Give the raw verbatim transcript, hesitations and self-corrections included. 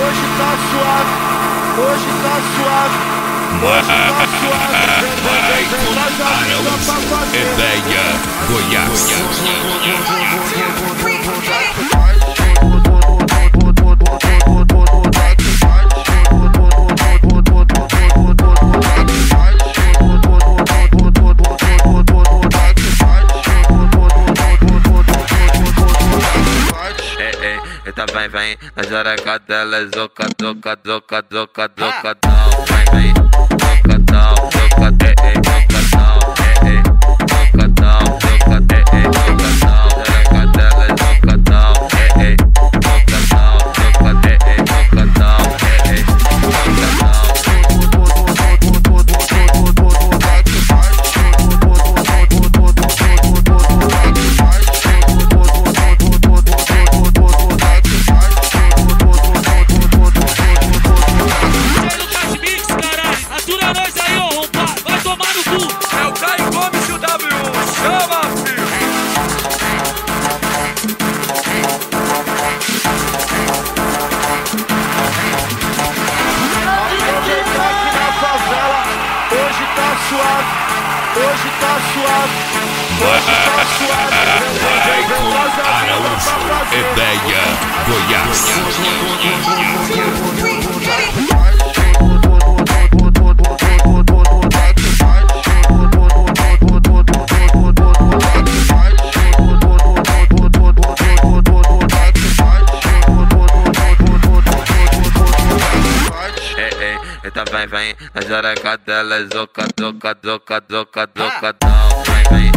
hoje tá suave, hoje tá suave, hoje tá suave. Vai com Araújo, Ideia, Goiás. Eita, vem, vem, na jareca dela é zoca, zoca, zoca, zoca, zocadão. Vem, vem, zocadão, zoca, eh, eh, zocadão, eh, eh, zocadão, zoca, eh, eh, zocadão. Jareca dela é zocadão, eh, eh, zocadão, zoca, eh, eh, zocadão, eh, eh, Hoje tá suave, hoje tá suave. Vai com Araújo, Ideia, Goiás. Eita, vem, vem, na jareca dela é zoca, zoca, zoca, zoca, zocadão. Vem, vem.